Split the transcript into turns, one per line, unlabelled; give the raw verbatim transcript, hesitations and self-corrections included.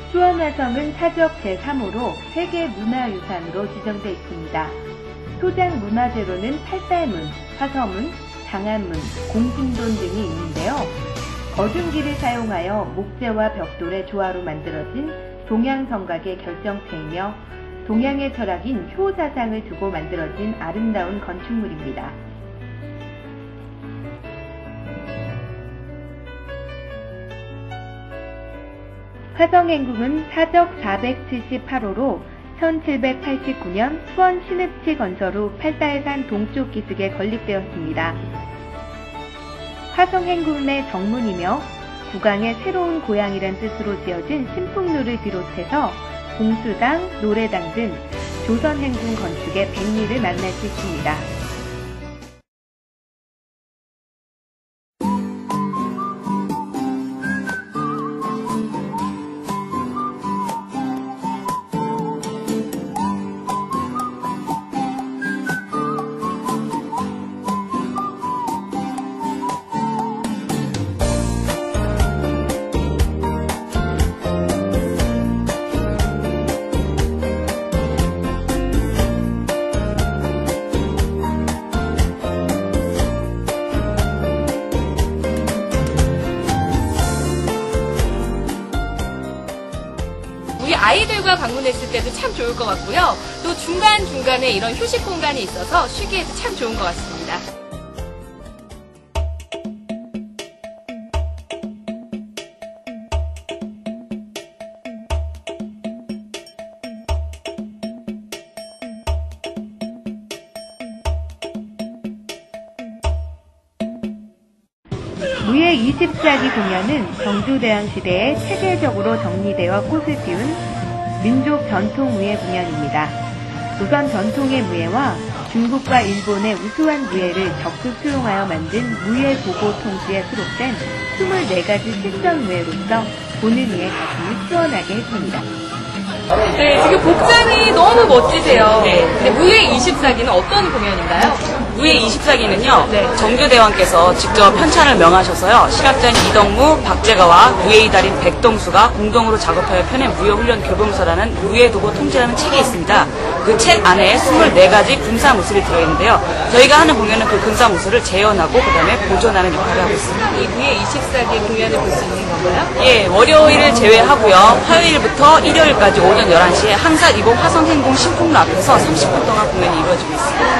수원화성은 사적 제삼 호로 세계문화유산으로 지정돼 있습니다. 토장 문화재로는 팔달문, 화서문, 장안문, 공신돈 등이 있는데요. 어둔기를 사용하여 목재와 벽돌의 조화로 만들어진 동양성곽의 결정체이며 동양의 철학인 효자상을 두고 만들어진 아름다운 건축물입니다. 화성행궁은 사적 사백칠십팔 호로 천칠백팔십구 년 수원 신읍치 건설 후 팔달산 동쪽 기슭에 건립되었습니다. 화성행궁 내 정문이며 국왕의 새로운 고향이란 뜻으로 지어진 신풍루를 비롯해서 공수당, 노래당 등 조선행궁 건축의 백미를 만날 수 있습니다.
우리 아이들과 방문했을 때도 참 좋을 것 같고요. 또 중간중간에 이런 휴식 공간이 있어서 쉬기에도 참 좋은 것 같습니다.
무예 이십 세기 공연은 경주대왕시대에 체계적으로 정리되어 꽃을 피운 민족 전통 무예 공연입니다. 조선 전통의 무예와 중국과 일본의 우수한 무예를 적극 수용하여 만든 무예보고 통지에 수록된 스물네 가지 실전 무예로서 보는 이의 가슴을 시원하게 했습니다.
네, 지금 복장이 너무 멋지세요. 네. 근데 무예 이십 사기는 어떤 공연인가요?
무예 이십 사기는요, 네. 정주대왕께서 직접 편찬을 명하셔서요, 실학자인 이덕무, 박재가와 무예의 달인 백동수가 공동으로 작업하여 펴낸 무예훈련 교범서라는 무예도구 통지라는 책이 있습니다. 그 책 안에 스물네 가지 군사무술이 들어있는데요. 저희가 하는 공연은 그 군사무술을 재현하고 그 다음에 보존하는 역할을 하고 있습니다.
이 무예 이십 사기의 공연을 볼 수 있는 건가요?
예, 월요일을 제외하고요, 화요일부터 일요일까지 오전 열한 시에 항상 이곳 화성행궁 신풍루 앞에서 삼십 분 동안 공연이 이루어지고 있습니다.